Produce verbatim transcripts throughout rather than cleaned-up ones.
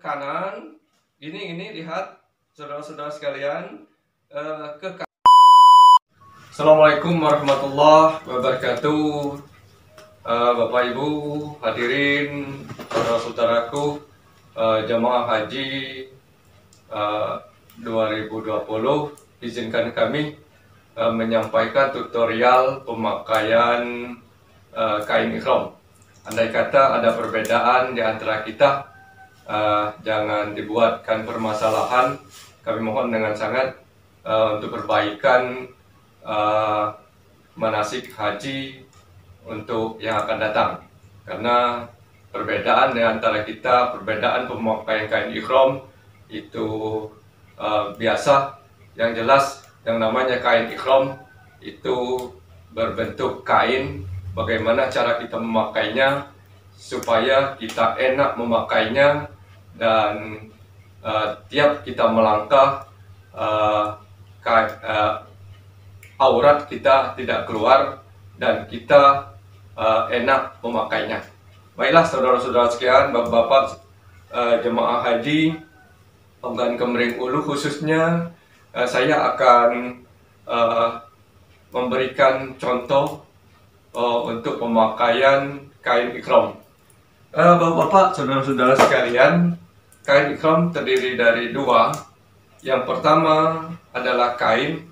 kanan. Ini ini lihat saudara-saudara sekalian uh, ke kanan. Assalamualaikum warahmatullahi wabarakatuh. uh, Bapak Ibu hadirin, saudara-saudaraku, uh, jemaah haji uh, dua ribu dua puluh, izinkan kami uh, menyampaikan tutorial pemakaian uh, kain ihram. Andai kata ada perbedaan di antara kita, uh, jangan dibuatkan permasalahan. Kami mohon dengan sangat uh, untuk perbaikan uh, manasik haji untuk yang akan datang. Karena perbedaan di antara kita, perbedaan pemakaian kain ihram itu uh, biasa. Yang jelas, yang namanya kain ihram itu berbentuk kain. Bagaimana cara kita memakainya supaya kita enak memakainya dan uh, tiap kita melangkah uh, uh, aurat kita tidak keluar dan kita uh, enak memakainya. Baiklah saudara-saudara sekalian, bapak-bapak uh, jemaah haji Panggan Kemering Ulu khususnya, uh, saya akan uh, memberikan contoh Uh, untuk pemakaian kain ihram. Uh, Bapak-bapak, saudara-saudara sekalian, kain ihram terdiri dari dua. Yang pertama adalah kain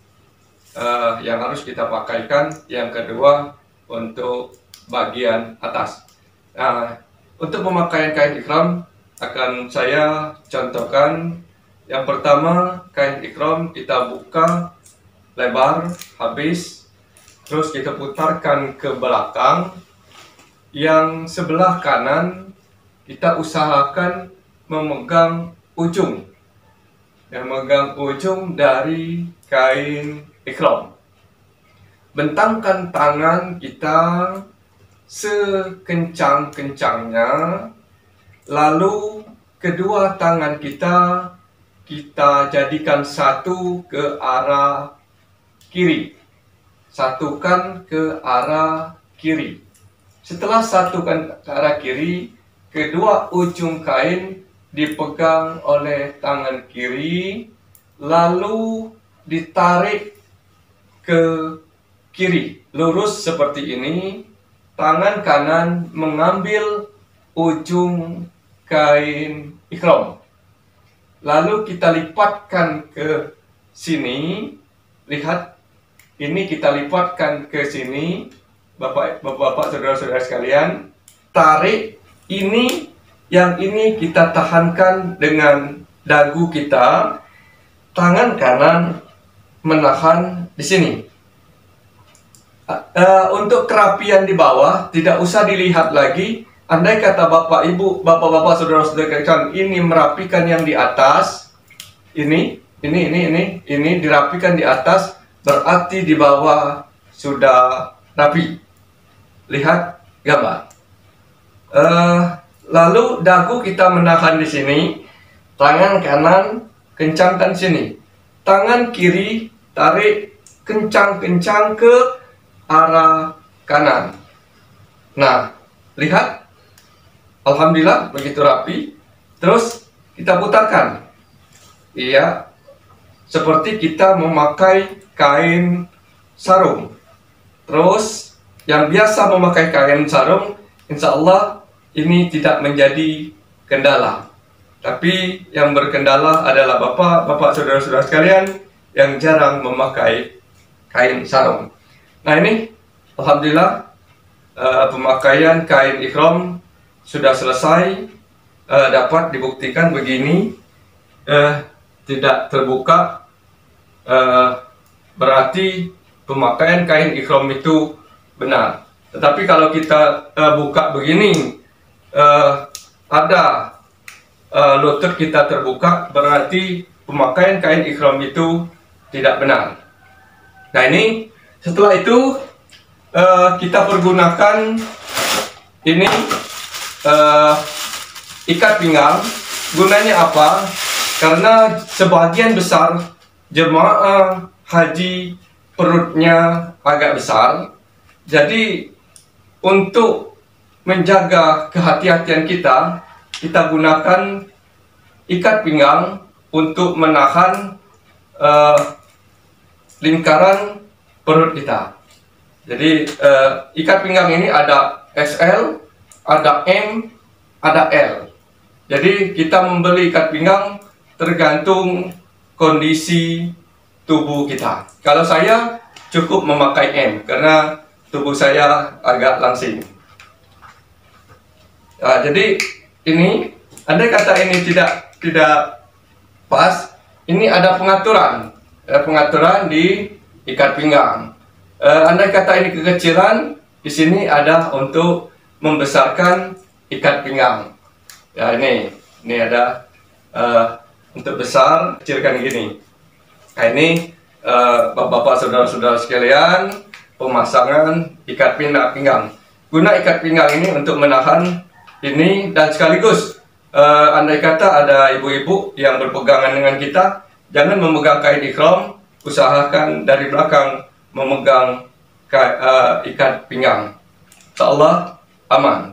uh, yang harus kita pakaikan. Yang kedua untuk bagian atas. Nah, untuk pemakaian kain ihram akan saya contohkan. Yang pertama, kain ihram kita buka lebar habis. Terus kita putarkan ke belakang. Yang sebelah kanan kita usahakan memegang ujung. Yang memegang ujung dari kain ihram. Bentangkan tangan kita sekencang-kencangnya. Lalu kedua tangan kita kita jadikan satu ke arah kiri. Satukan ke arah kiri. Setelah satukan ke arah kiri, kedua ujung kain dipegang oleh tangan kiri, lalu ditarik ke kiri, lurus seperti ini. Tangan kanan mengambil ujung kain ihram, lalu kita lipatkan ke sini. Lihat, ini kita lipatkan ke sini, bapak-bapak, saudara-saudara sekalian. Tarik ini, yang ini kita tahankan dengan dagu kita. Tangan kanan menahan di sini. Uh, untuk kerapian di bawah tidak usah dilihat lagi. Andai kata bapak ibu, bapak-bapak, saudara-saudara sekalian ini merapikan yang di atas, ini, ini, ini, ini, ini dirapikan di atas. Berarti di bawah sudah rapi. Lihat gambar. Uh, lalu dagu kita menahan di sini. Tangan kanan kencangkan sini. Tangan kiri tarik kencang-kencang ke arah kanan. Nah, lihat. Alhamdulillah begitu rapi. Terus kita putarkan. Iya. Seperti kita memakai kain sarung. Terus yang biasa memakai kain sarung, insya Allah ini tidak menjadi kendala. Tapi yang berkendala adalah bapak-bapak, saudara-saudara sekalian yang jarang memakai kain sarung. Nah ini, alhamdulillah uh, pemakaian kain ihram sudah selesai. uh, Dapat dibuktikan begini, uh, tidak terbuka. Uh, Berarti pemakaian kain ihram itu benar. Tetapi kalau kita uh, buka begini, uh, ada uh, lutut kita terbuka, berarti pemakaian kain ihram itu tidak benar. Nah ini, setelah itu uh, kita pergunakan ini uh, ikat pinggang. Gunanya apa? Karena sebagian besar jemaah haji perutnya agak besar. Jadi untuk menjaga kehati-hatian kita, kita gunakan ikat pinggang untuk menahan uh, lingkaran perut kita. Jadi uh, ikat pinggang ini ada S L, ada M, ada L. Jadi kita membeli ikat pinggang tergantung kondisi tubuh kita. Kalau saya cukup memakai M karena tubuh saya agak langsing. Nah, jadi ini, andai kata ini tidak tidak pas, ini ada pengaturan, ada pengaturan di ikat pinggang. Uh, andai kata ini kekecilan, di sini ada untuk membesarkan ikat pinggang. Ya ini, ini ada uh, untuk besar, kecilkan gini. Nah ini uh, bapak-bapak, saudara-saudara sekalian, pemasangan ikat pinggang. Guna ikat pinggang ini untuk menahan ini, dan sekaligus uh, andai kata ada ibu-ibu yang berpegangan dengan kita, jangan memegang kain ikhram, usahakan dari belakang memegang uh, ikat pinggang. Insyaallah aman.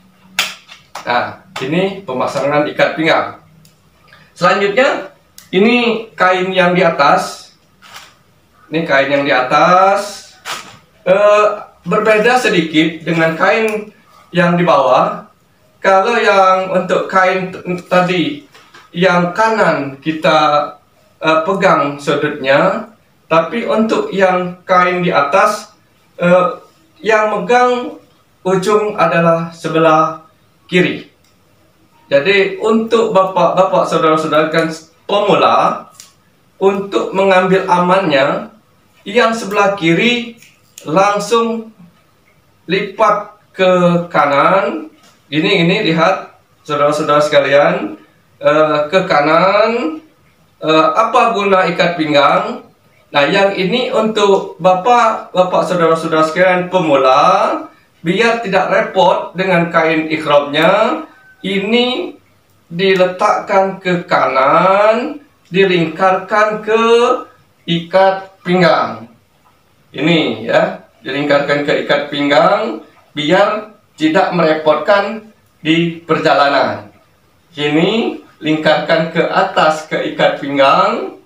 Nah, ini pemasangan ikat pinggang. Selanjutnya, ini kain yang di atas. Ini kain yang di atas uh, berbeda sedikit dengan kain yang di bawah. Kalau yang untuk kain tadi yang kanan kita uh, pegang sudutnya, tapi untuk yang kain di atas uh, yang megang ujung adalah sebelah kiri. Jadi untuk bapak-bapak, saudara-saudara pemula, untuk mengambil amannya, yang sebelah kiri langsung lipat ke kanan. Ini ini lihat saudara-saudara sekalian, uh, ke kanan. Uh, apa guna ikat pinggang? Nah, yang ini untuk bapak-bapak, saudara-saudara sekalian pemula, biar tidak repot dengan kain ikhramnya, ini diletakkan ke kanan, dilingkarkan ke ikat pinggang. Ini ya, dilingkarkan ke ikat pinggang biar tidak merepotkan di perjalanan. Ini lingkarkan ke atas ke ikat pinggang.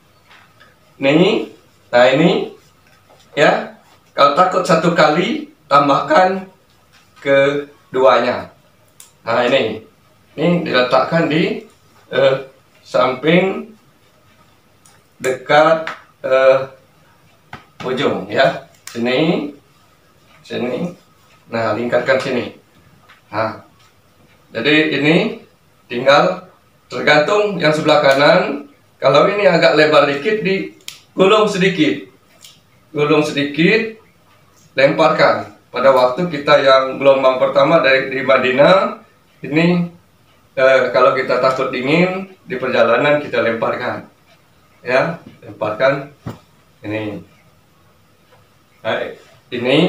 Nih, nah ini ya. Kalau takut satu kali, tambahkan keduanya. Nah ini, ini diletakkan di uh, samping dekat uh, ujung ya. Sini, sini. Nah, lingkarkan sini. Nah, jadi ini tinggal tergantung yang sebelah kanan. Kalau ini agak lebar dikit, digulung sedikit, gulung sedikit, lemparkan. Pada waktu kita yang gelombang pertama dari di Madinah, ini eh, kalau kita takut dingin di perjalanan kita lemparkan, ya, lemparkan ini, nah, ini.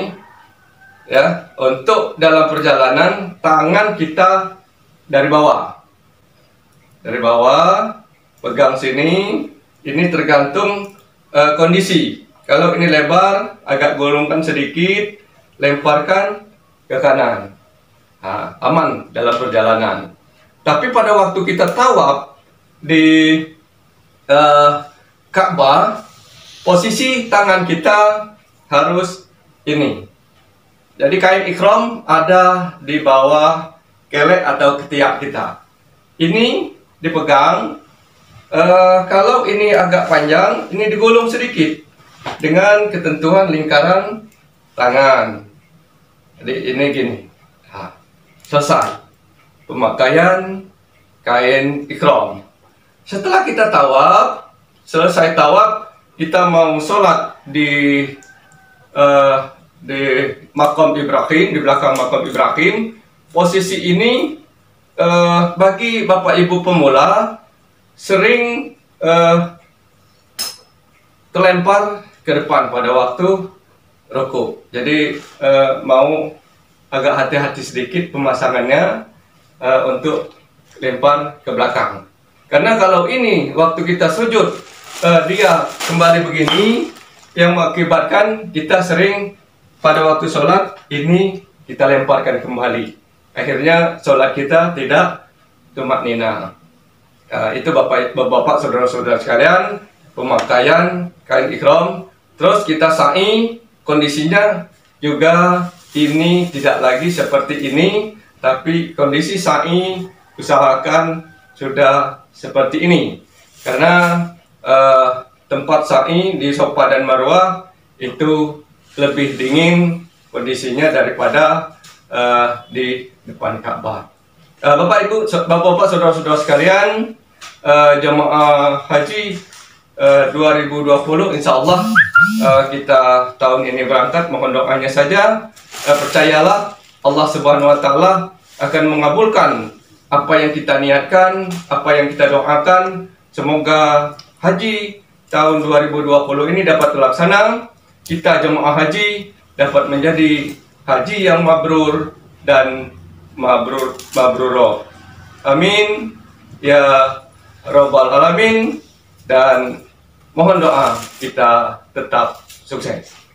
Ya, untuk dalam perjalanan tangan kita dari bawah, dari bawah pegang sini. Ini tergantung uh, kondisi. Kalau ini lebar, agak gulungkan sedikit, lemparkan ke kanan. Nah, aman dalam perjalanan. Tapi pada waktu kita tawaf di uh, Ka'bah, posisi tangan kita harus ini. Jadi kain ikhram ada di bawah kelek atau ketiak kita. Ini dipegang. Uh, kalau ini agak panjang, ini digulung sedikit dengan ketentuan lingkaran tangan. Jadi ini gini. Nah, selesai pemakaian kain ikhram. Setelah kita tawaf, selesai tawaf, kita mau sholat di uh, di makam Ibrahim, di belakang makam Ibrahim. Posisi ini eh, bagi bapak ibu pemula sering eh, terlempar ke depan pada waktu rukuk. Jadi eh, mau agak hati-hati sedikit pemasangannya eh, untuk lempar ke belakang. Karena kalau ini waktu kita sujud eh, dia kembali begini, yang mengakibatkan kita sering pada waktu sholat ini kita lemparkan kembali. Akhirnya sholat kita tidak tumaknina. Uh, itu bapak bapak saudara-saudara sekalian, pemakaian kain ihram. Terus kita sa'i, kondisinya juga ini tidak lagi seperti ini, tapi kondisi sa'i usahakan sudah seperti ini, karena uh, tempat sa'i di Safa dan Marwah itu lebih dingin kondisinya daripada uh, di depan Ka'bah. Uh, Bapak Ibu, Bapak-bapak, saudara-saudara sekalian, uh, jemaah haji uh, dua ribu dua puluh, insya Allah uh, kita tahun ini berangkat. Mohon doanya saja. Uh, percayalah Allah Subhanahu Wa Taala akan mengabulkan apa yang kita niatkan, apa yang kita doakan. Semoga haji tahun dua ribu dua puluh ini dapat terlaksana. Kita jemaah haji dapat menjadi haji yang mabrur dan mabrur mabruro. Amin ya Rabbal Alamin, dan mohon doa kita tetap sukses.